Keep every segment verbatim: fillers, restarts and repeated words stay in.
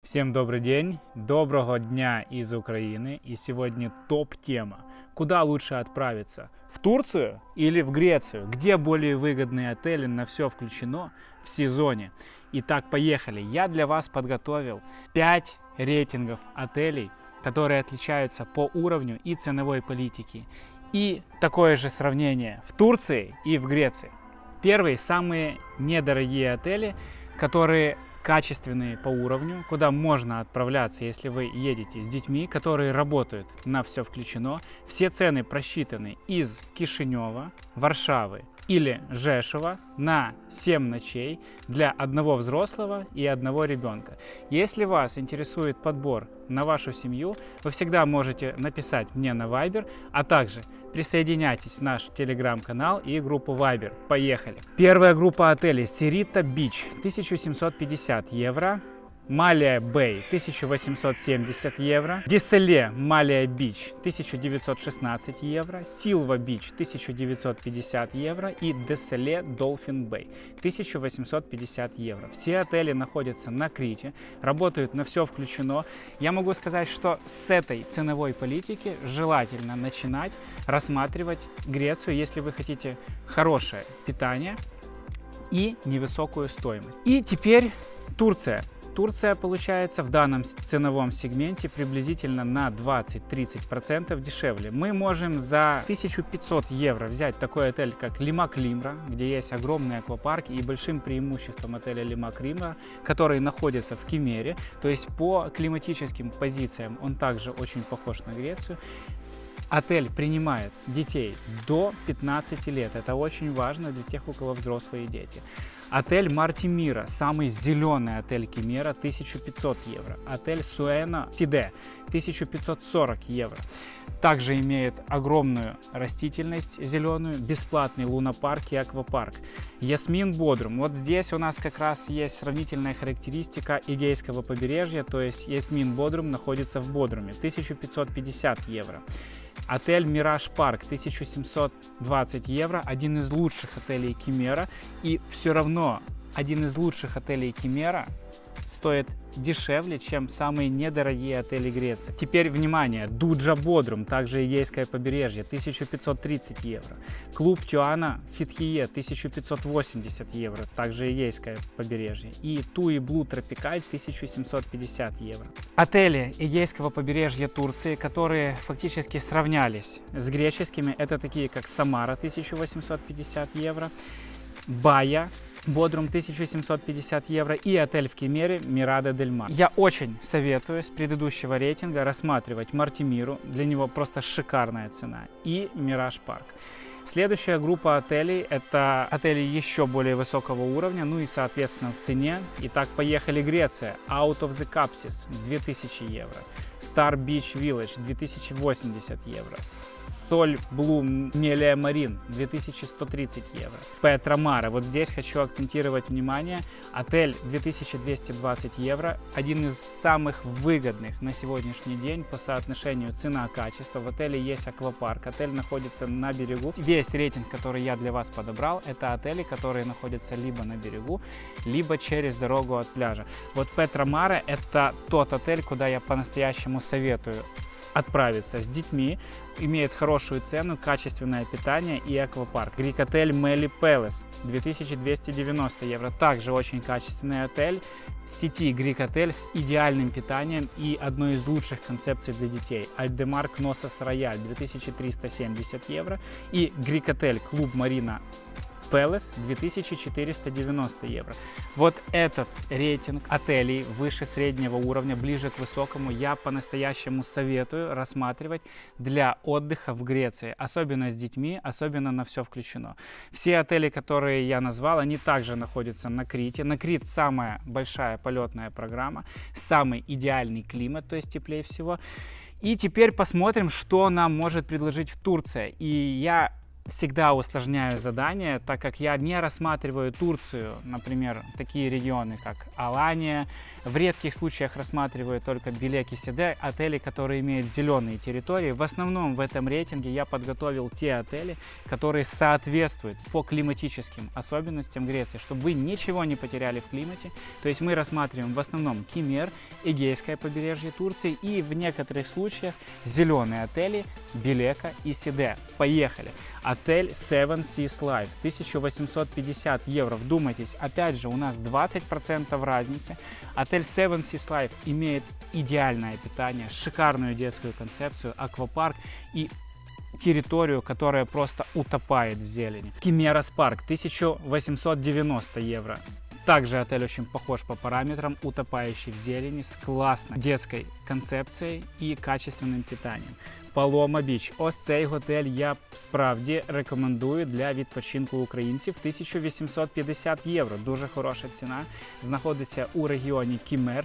Всем добрый день, доброго дня из Украины. И сегодня топ-тема. Куда лучше отправиться? В Турцию или в Грецию? Где более выгодные отели, на все включено в сезоне? Итак, поехали. Я для вас подготовил пять рейтингов отелей, которые отличаются по уровню и ценовой политики. И такое же сравнение в Турции и в Греции. Первые, самые недорогие отели, которые качественные по уровню, куда можно отправляться, если вы едете с детьми, которые работают на все включено. Все цены просчитаны из Кишинева, Варшавы или Жешува на семь ночей для одного взрослого и одного ребенка. Если вас интересует подбор на вашу семью, вы всегда можете написать мне на Viber, а также присоединяйтесь в наш телеграм-канал и группу Viber. Поехали! Первая группа отелей Сирита Бич, тысяча семьсот пятьдесят евро. Малия Бэй, тысяча восемьсот семьдесят евро. Диселе Малия Бич, тысяча девятьсот шестнадцать евро. Силва Бич, тысяча девятьсот пятьдесят евро. И Деселе Долфин Бэй, тысяча восемьсот пятьдесят евро. Все отели находятся на Крите, работают на все включено. Я могу сказать, что с этой ценовой политики желательно начинать рассматривать Грецию, если вы хотите хорошее питание и невысокую стоимость. И теперь Турция. Турция получается в данном ценовом сегменте приблизительно на двадцать-тридцать процентов дешевле. Мы можем за тысячу пятьсот евро взять такой отель, как Лимак Лимра, где есть огромный аквапарк, и большим преимуществом отеля Лимак Лимра, который находится в Кемере, то есть по климатическим позициям он также очень похож на Грецию. Отель принимает детей до пятнадцати лет. Это очень важно для тех, у кого взрослые дети. Отель Мартимира, самый зеленый отель Кемера, тысяча пятьсот евро. Отель Суэна Сиде, тысяча пятьсот сорок евро. Также имеет огромную растительность зеленую, бесплатный лунопарк и аквапарк. Ясмин Бодрум. Вот здесь у нас как раз есть сравнительная характеристика Эгейского побережья, то есть Ясмин Бодрум находится в Бодруме, тысяча пятьсот пятьдесят евро. Отель Мираж Парк, тысяча семьсот двадцать евро, один из лучших отелей Кемера, и все равно один из лучших отелей Кемера стоит дешевле, чем самые недорогие отели Греции. Теперь внимание, Дуджа Бодрум, также Эгейское побережье, тысяча пятьсот тридцать евро. Клуб Тюана Фитхие, тысяча пятьсот восемьдесят евро, также Эгейское побережье. И Туи Блу Тропикаль, тысяча семьсот пятьдесят евро. Отели Эгейского побережья Турции, которые фактически сравнялись с греческими, это такие как Самара, тысяча восемьсот пятьдесят евро, Бая Бодрум, тысяча семьсот пятьдесят евро, и отель в Кемере Мирада Дель Мар. Я очень советую с предыдущего рейтинга рассматривать Мартимиру, для него просто шикарная цена, и Мираж Парк. Следующая группа отелей – это отели еще более высокого уровня, ну и соответственно в цене. Итак, поехали. Греция. Out of the Capsis две тысячи евро. Star Beach Village две тысячи восемьдесят евро. Соль Блум Мелия Марин две тысячи сто тридцать евро. Петра Мара. Вот здесь хочу акцентировать внимание. Отель две тысячи двести двадцать евро. Один из самых выгодных на сегодняшний день по соотношению цена-качество. В отеле есть аквапарк. Отель находится на берегу. Весь рейтинг, который я для вас подобрал, это отели, которые находятся либо на берегу, либо через дорогу от пляжа. Вот Петра Мара – это тот отель, куда я по-настоящему советую отправиться с детьми. Имеет хорошую цену, качественное питание и аквапарк. Грик-отель Мели Пэлас две тысячи двести девяносто евро. Также очень качественный отель сети Грик-отель с идеальным питанием и одной из лучших концепций для детей. Альдемар Кносос Рояль две тысячи триста семьдесят евро. И Грик-отель Клуб Марина Пэлас две тысячи четыреста девяносто евро. Вот этот рейтинг отелей выше среднего уровня, ближе к высокому, я по-настоящему советую рассматривать для отдыха в Греции, особенно с детьми, особенно на все включено. Все отели, которые я назвал, они также находятся на Крите. На Крит самая большая полетная программа, самый идеальный климат, то есть теплее всего. И теперь посмотрим, что нам может предложить в Турции. И я всегда усложняю задание, так как я не рассматриваю Турцию, например, такие регионы, как Алания, В редких случаях рассматриваю только Белек и Сиде, отели, которые имеют зеленые территории. В основном в этом рейтинге я подготовил те отели, которые соответствуют по климатическим особенностям Греции, чтобы вы ничего не потеряли в климате. То есть мы рассматриваем в основном Кемер, Эгейское побережье Турции и в некоторых случаях зеленые отели Белека и Сиде. Поехали! Отель Seven Seas Life, тысяча восемьсот пятьдесят евро. Вдумайтесь, опять же, у нас двадцать процентов разницы. Отель Seven Seas Life имеет идеальное питание, шикарную детскую концепцию, аквапарк и территорию, которая просто утопает в зелени. Кемерас Парк, тысяча восемьсот девяносто евро. Также отель очень похож по параметрам, утопающий в зелени, с классной детской концепцией и качественным питанием. Палома Біч. Ось цей готель я справді рекомендую для відпочинку українців. тисяча вісімсот п'ятдесят євро. Дуже хороша ціна. Знаходиться у регіоні Кемер.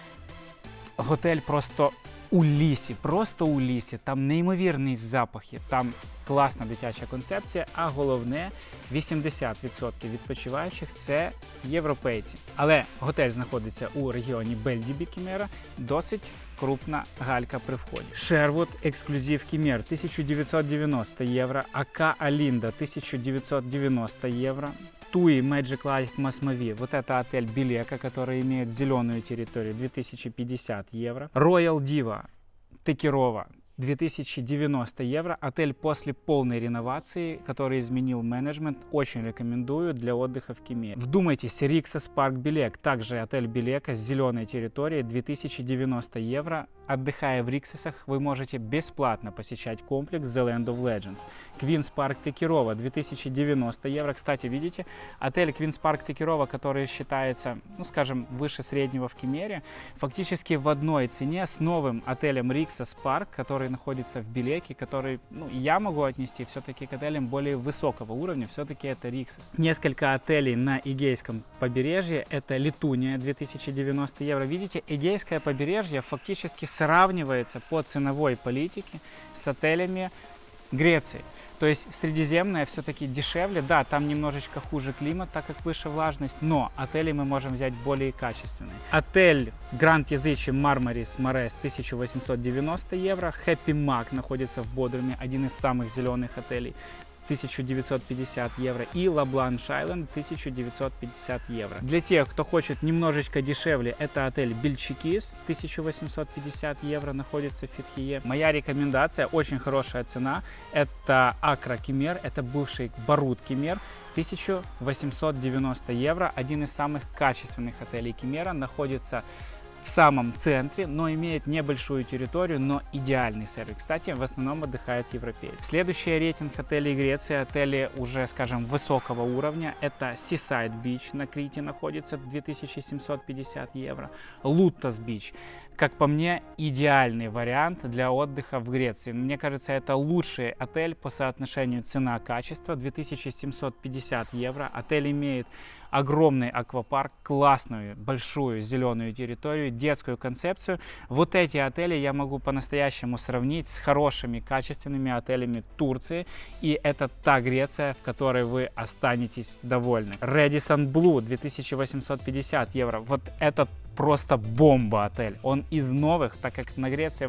Готель просто у лісі, просто у лісі. Там неймовірні запахи, там класна дитяча концепція, а головне, вісімдесят відсотків відпочиваючих – це європейці. Але готель знаходиться у регіоні Бельдібі Кемера, досить крупна галька при вході. Шервуд Ексклюзив Кемер, тисяча дев'ятсот дев'яносто євро, Ака Алінда, тисяча дев'ятсот дев'яносто євро, Туи Magic Life Масмави, вот это отель Белека, который имеет зеленую территорию, две тысячи пятьдесят евро. Royal Diva Текирова, две тысячи девяносто евро. Отель после полной реновации, который изменил менеджмент, очень рекомендую для отдыха в Кемере. Вдумайтесь, Риксос Парк Белек, также отель Белека с зеленой территорией, две тысячи девяносто евро. Отдыхая в Риксосах, вы можете бесплатно посещать комплекс The Land of Legends. Квинс Парк Текирова, две тысячи девяносто евро. Кстати, видите, отель Квинс Парк Текирова, который считается, ну скажем, выше среднего в Кемере, фактически в одной цене с новым отелем Риксос Парк, который находится в Белеке, который, ну, я могу отнести все-таки к отелям более высокого уровня, все-таки это Риксос. Несколько отелей на Эгейском побережье, это Литуния, две тысячи девяносто евро. Видите, Эгейское побережье фактически сравнивается по ценовой политике с отелями Греции. То есть Средиземное все-таки дешевле, да, там немножечко хуже климат, так как выше влажность, но отели мы можем взять более качественные. Отель Гранд Язычи Мармарис Морес, тысяча восемьсот девяносто евро. Happy Mac находится в Бодруме, один из самых зеленых отелей, тысяча девятьсот пятьдесят евро, и La Blanche Island, тысяча девятьсот пятьдесят евро. Для тех, кто хочет немножечко дешевле, это отель Бельчикис, тысяча восемьсот пятьдесят евро, находится в Фетхие. Моя рекомендация, очень хорошая цена, это Акра Кемер, это бывший Барут Кемер, тысяча восемьсот девяносто евро, один из самых качественных отелей Кемера, находится в самом центре, но имеет небольшую территорию, но идеальный сервис. Кстати, в основном отдыхают европейцы. Следующий рейтинг отелей Греции, отели уже, скажем, высокого уровня, это Seaside Beach на Крите находится, две тысячи семьсот пятьдесят евро. Лутос Beach, как по мне, идеальный вариант для отдыха в Греции. Мне кажется, это лучший отель по соотношению цена-качество, две тысячи семьсот пятьдесят евро. Отель имеет огромный аквапарк, классную, большую зеленую территорию, детскую концепцию. Вот эти отели я могу по-настоящему сравнить с хорошими, качественными отелями Турции. И это та Греция, в которой вы останетесь довольны. Radisson Blu, две тысячи восемьсот пятьдесят евро. Вот этот просто бомба отель. Он из новых, так как на Греции,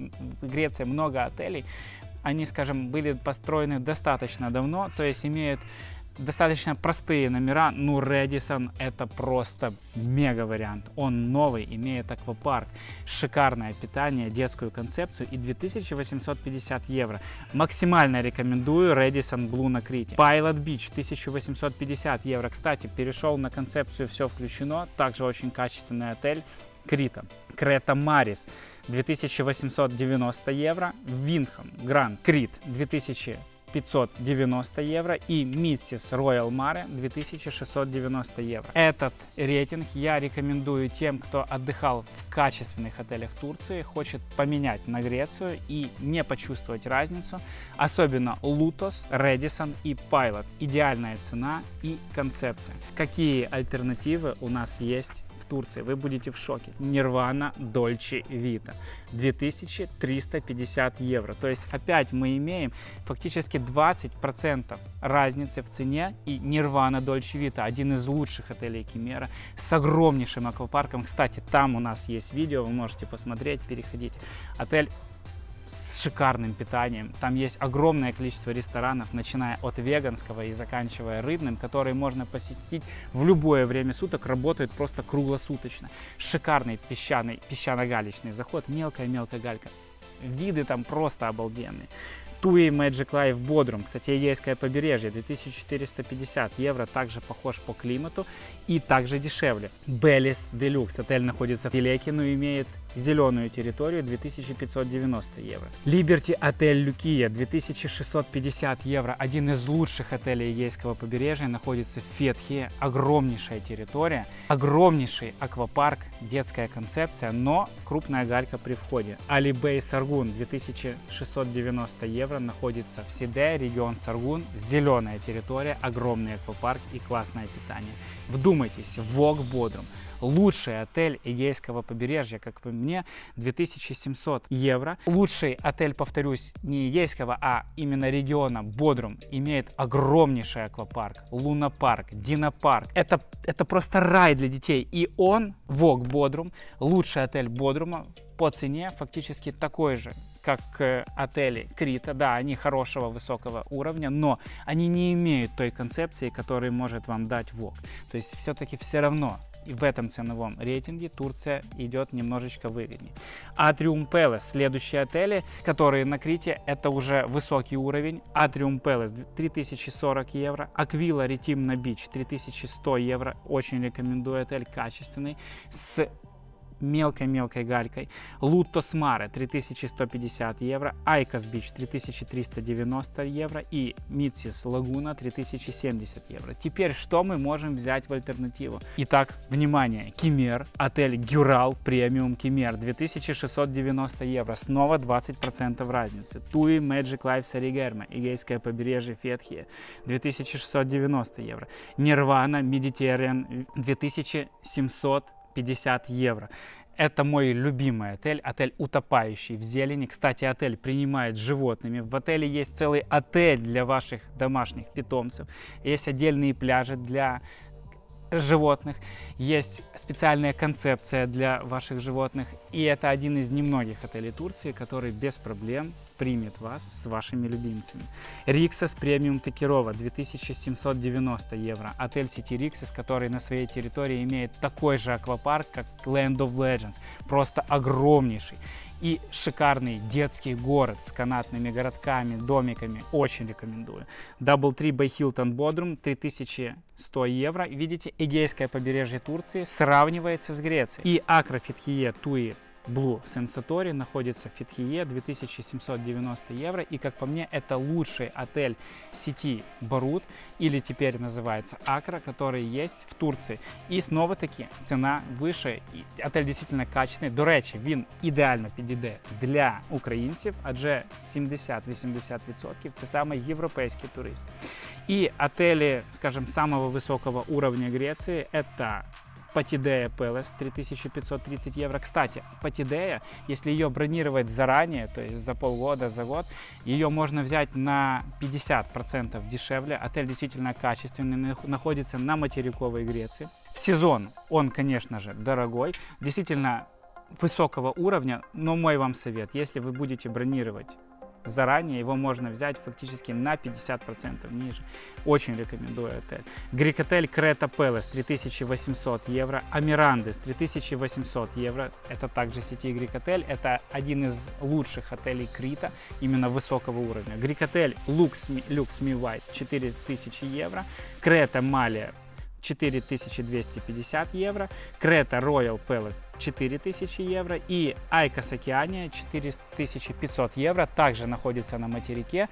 в Греции много отелей. Они, скажем, были построены достаточно давно, то есть имеют достаточно простые номера. Ну, Radisson это просто мега вариант. Он новый, имеет аквапарк, шикарное питание, детскую концепцию и две тысячи восемьсот пятьдесят евро. Максимально рекомендую Radisson Blu на Крите. Pilot Beach, тысяча восемьсот пятьдесят евро. Кстати, перешел на концепцию «Все включено». Также очень качественный отель Крита. Крета Марис, две тысячи восемьсот девяносто евро. Винхам Гранд Крит, две тысячи пятьсот девяносто евро, и Миссис Royal Mare, две тысячи шестьсот девяносто евро. Этот рейтинг я рекомендую тем, кто отдыхал в качественных отелях Турции, хочет поменять на Грецию и не почувствовать разницу. Особенно Лутос, Radisson и Pilot. Идеальная цена и концепция. Какие альтернативы у нас есть в Турции, вы будете в шоке. Nirvana Dolce Vita. две тысячи триста пятьдесят евро. То есть опять мы имеем фактически двадцать процентов разницы в цене. И Nirvana Dolce Vita, один из лучших отелей Кемера, с огромнейшим аквапарком. Кстати, там у нас есть видео, вы можете посмотреть, переходите. Отель с шикарным питанием. Там есть огромное количество ресторанов, начиная от веганского и заканчивая рыбным, которые можно посетить в любое время суток, работают просто круглосуточно. Шикарный песчаный, песчано-галечный заход, мелкая-мелкая галька. Виды там просто обалденные. Туи Magic Life Бодрум, кстати, Эгейское побережье, две тысячи четыреста пятьдесят евро, также похож по климату и также дешевле. Беллис Делюкс, отель находится в Елеке, но имеет зеленую территорию, две тысячи пятьсот девяносто евро. Liberty отель Люкия, две тысячи шестьсот пятьдесят евро, один из лучших отелей Эгейского побережья, находится в Фетхие, огромнейшая территория, огромнейший аквапарк, детская концепция, но крупная галька при входе. Алибей Саргун, две тысячи шестьсот девяносто евро, находится в Сиде, регион Саргун, зеленая территория, огромный аквапарк и классное питание. Вдумайтесь, Вог Бодрум. Лучший отель Эгейского побережья, как по мне, две тысячи семьсот евро. Лучший отель, повторюсь, не Эгейского, а именно региона Бодрум, имеет огромнейший аквапарк, лунопарк, динопарк. Это, это просто рай для детей. И он, Вог Бодрум, лучший отель Бодрума, по цене фактически такой же, как отели Крита. Да, они хорошего, высокого уровня, но они не имеют той концепции, которую может вам дать Вог. То есть все-таки все равно и в этом ценовом рейтинге Турция идет немножечко выгоднее. Atrium Palace, следующие отели, которые на Крите, это уже высокий уровень. Atrium Palace три тысячи сорок евро, Aquila Retim на Beach три тысячи сто евро, очень рекомендую, отель качественный, с мелкой-мелкой галькой. Лутос Маре три тысячи сто пятьдесят евро, Айкос Бич три тысячи триста девяносто евро и Митсис Лагуна три тысячи семьдесят евро. Теперь что мы можем взять в альтернативу? Итак, внимание, Кемер, отель Гюрал премиум Кемер две тысячи шестьсот девяносто евро, снова двадцать процентов разницы. Туи Magic Life Саригерма, Эгейское побережье Фетхие две тысячи шестьсот девяносто евро. Nirvana Mediterranean две тысячи семьсот пятьдесят евро. Это мой любимый отель, отель утопающий в зелени. Кстати, отель принимает животными. В отеле есть целый отель для ваших домашних питомцев. Есть отдельные пляжи для животных. Есть специальная концепция для ваших животных. И это один из немногих отелей Турции, который без проблем примет вас с вашими любимцами. Риксос премиум Текирова две тысячи семьсот девяносто евро. Отель сети Риксос, который на своей территории имеет такой же аквапарк, как Land of Legends. Просто огромнейший. И шикарный детский город с канатными городками, домиками. Очень рекомендую. Doubletree by Hilton Бодрум три тысячи сто евро. Видите, Эгейское побережье Турции сравнивается с Грецией. И Акра Фетхие Туи Blue Sensatori находится в Фетхие, две тысячи семьсот девяносто евро. И, как по мне, это лучший отель сети Барут, или теперь называется Акра, который есть в Турции. И снова-таки цена выше. І отель действительно качественный. До речі, він ідеально підійде для українців, адже сімдесят-вісімдесят відсотків це саме європейські туристи. И отели, скажем, самого высокого уровня Греции, это Патидея Пелес три тысячи пятьсот тридцать евро. Кстати, Патидея, если ее бронировать заранее, то есть за полгода, за год, ее можно взять на пятьдесят процентов дешевле. Отель действительно качественный, находится на материковой Греции. В сезон он, конечно же, дорогой, действительно высокого уровня, но мой вам совет, если вы будете бронировать заранее, его можно взять фактически на пятьдесят процентов ниже. Очень рекомендую отель. Грик-отель Крета Пелес три тысячи восемьсот евро. Амирандес три тысячи восемьсот евро. Это также сети Грик-отель. Это один из лучших отелей Крита, именно высокого уровня. Грик-отель Люкс Ми Вайт четыре тысячи евро. Крета Малия четыре тысячи двести пятьдесят евро, Крета Royal Palace четыре тысячи евро и Айкос Океания четыре тысячи пятьсот евро, также находится на материке.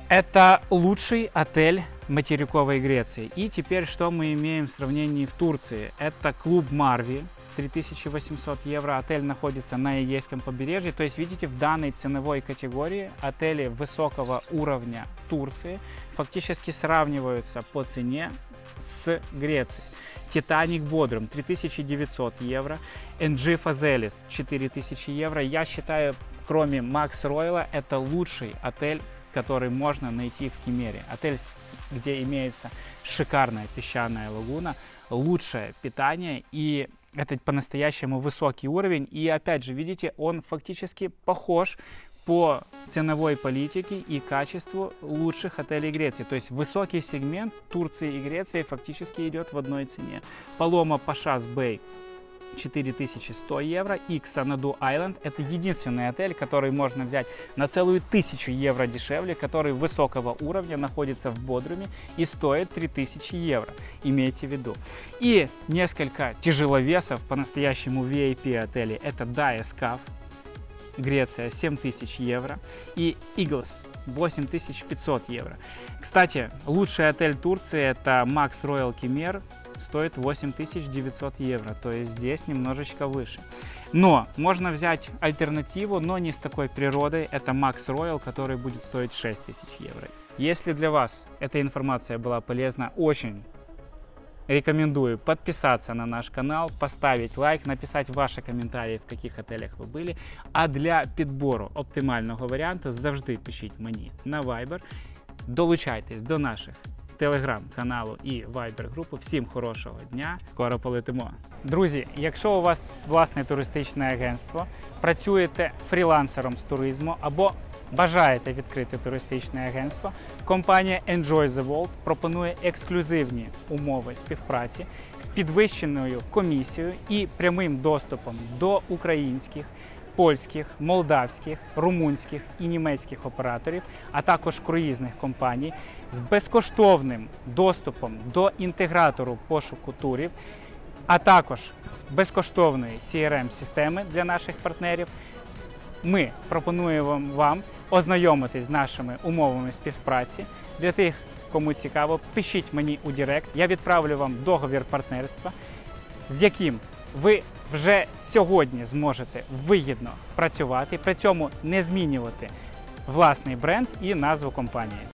Это лучший отель материковой Греции. И теперь что мы имеем в сравнении в Турции? Это клуб Марви, три тысячи восемьсот евро, отель находится на Эгейском побережье. То есть, видите, в данной ценовой категории отели высокого уровня Турции фактически сравниваются по цене с Грецией. Titanic Bodrum три тысячи девятьсот евро, эн джи Fazelis четыре тысячи евро. Я считаю, кроме Max Royal, это лучший отель, который можно найти в Кемере. Отель, где имеется шикарная песчаная лагуна, лучшее питание, и это по-настоящему высокий уровень. И опять же, видите, он фактически похож по ценовой политике и качеству лучших отелей Греции. То есть высокий сегмент Турции и Греции фактически идет в одной цене. Paloma Pasha's Bay четыре тысячи сто евро, и Xanadu Island — это единственный отель, который можно взять на целую тысячу евро дешевле, который высокого уровня, находится в Бодруме и стоит три тысячи евро, имейте в виду. И несколько тяжеловесов, по-настоящему ви ай пи отелей, это Diascaf, Греция, семь тысяч евро, и Eagles восемь тысяч пятьсот евро. Кстати, лучший отель Турции — это Max Royal Kemer, стоит восемь тысяч девятьсот евро, то есть здесь немножечко выше. Но можно взять альтернативу, но не с такой природой, это Max Royal, который будет стоить шесть тысяч евро. Если для вас эта информация была полезна, очень рекомендую подписаться на наш канал, поставить лайк, написать ваши коментарі, в каких отелях ви були. А для підбору оптимального варіанту завжди пишіть мені на Viber. Долучайтесь до наших телеграм-каналу і вайбер-групу. Всім хорошого дня, скоро полетимо. Друзі, якщо у вас власне туристичне агентство, працюєте фрілансером з туризму або бажаєте відкрити туристичне агентство, компанія Enjoy the World пропонує ексклюзивні умови співпраці з підвищеною комісією і прямим доступом до українських, польських, молдавських, румунських і німецьких операторів, а також круїзних компаній з безкоштовним доступом до інтегратору пошуку турів, а також безкоштовної сі ар ем-системи для наших партнерів. Ми пропонуємо вам ознайомитись з нашими умовами співпраці. Для тих, кому цікаво, пишіть мені у Директ. Я відправлю вам договір партнерства, з яким ви вже сьогодні зможете вигідно працювати, при цьому не змінювати власний бренд і назву компанії.